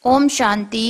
ओम शांति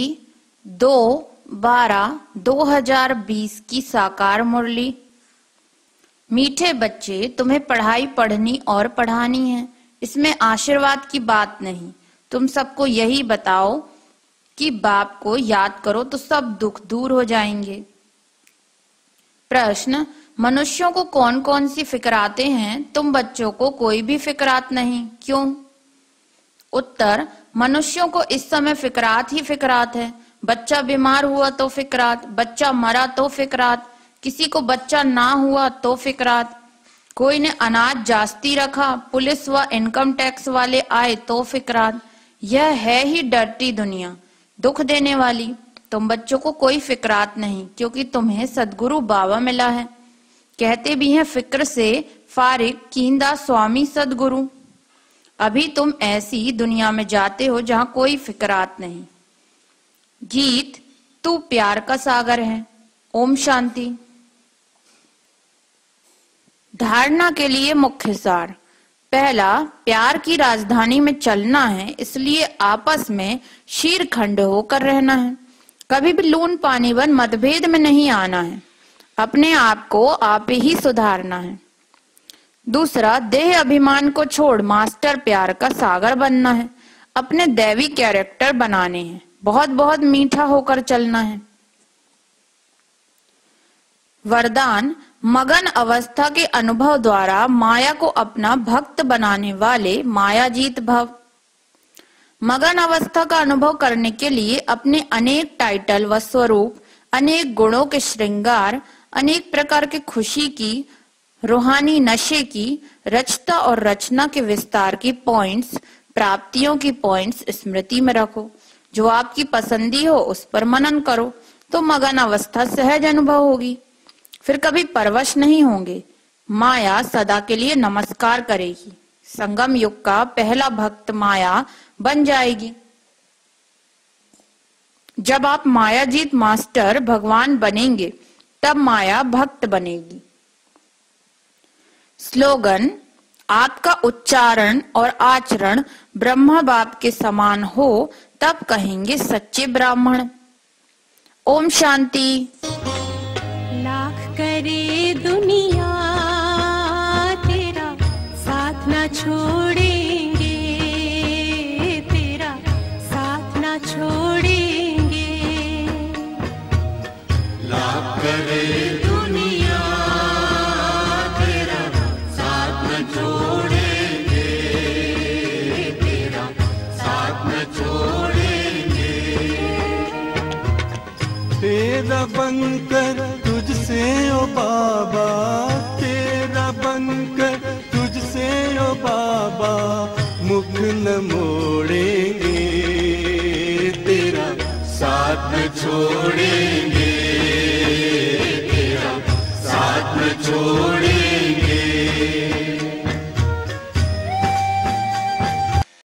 2/12/2020 की साकार मुरली। मीठे बच्चे, तुम्हें पढ़ाई पढ़नी और पढ़ानी है, इसमें आशीर्वाद की बात नहीं। तुम सबको यही बताओ कि बाप को याद करो तो सब दुख दूर हो जाएंगे। प्रश्न, मनुष्यों को कौन कौन सी फिक्राते हैं? तुम बच्चों को कोई भी फिक्रात नहीं, क्यों? उत्तर, मनुष्यों को इस समय फिक्रात ही फिक्रात है। बच्चा बीमार हुआ तो फिक्रात, बच्चा मरा तो फिक्रात, किसी को बच्चा ना हुआ तो फिक्रात, कोई ने अनाज जास्ती रखा, पुलिस व इनकम टैक्स वाले आए तो फिक्रात। यह है ही डरती दुनिया, दुख देने वाली। तुम बच्चों को कोई फिक्रात नहीं, क्योंकि तुम्हें सदगुरु बाबा मिला है। कहते भी हैं फिक्र से फारिग कींदा स्वामी सदगुरु। अभी तुम ऐसी दुनिया में जाते हो जहां कोई फिक्रात नहीं। गीत, तू प्यार का सागर है। ओम शांति। धारणा के लिए मुख्य सार। पहला, प्यार की राजधानी में चलना है, इसलिए आपस में शीरखंड होकर रहना है। कभी भी लून पानी बन मतभेद में नहीं आना है। अपने आप को आप ही सुधारना है। दूसरा, देह अभिमान को छोड़ मास्टर प्यार का सागर बनना है। अपने दैवी कैरेक्टर बनाने हैं, बहुत बहुत मीठा होकर चलना है। वरदान, मगन अवस्था के अनुभव द्वारा माया को अपना भक्त बनाने वाले मायाजीत भव। मगन अवस्था का अनुभव करने के लिए अपने अनेक टाइटल व स्वरूप, अनेक गुणों के श्रृंगार, अनेक प्रकार के खुशी की, रूहानी नशे की, रचता और रचना के विस्तार की पॉइंट्स, प्राप्तियों की पॉइंट्स स्मृति में रखो। जो आपकी पसंदी हो उस पर मनन करो तो मगन अवस्था सहज अनुभव होगी। फिर कभी परवश नहीं होंगे। माया सदा के लिए नमस्कार करेगी। संगम युग का पहला भक्त माया बन जाएगी। जब आप मायाजीत मास्टर भगवान बनेंगे तब माया भक्त बनेगी। स्लोगन, आपका उच्चारण और आचरण ब्रह्मा बाप के समान हो तब कहेंगे सच्चे ब्राह्मण। ओम शांति। लाख करे दुनिया तेरा साथ न छोड़ेंगे, तेरा साथ न छोड़ेंगे। लाख करे दुनिया तेरा साथ न छोड़ेंगे, तेरा साथ न छोड़ेंगे। तेरा बनकर तुझसे ओ बाबा, तेरा बनकर तुझसे ओ बाबा, मुख न मोड़ेंगे, तेरा साथ न छोड़ेंगे।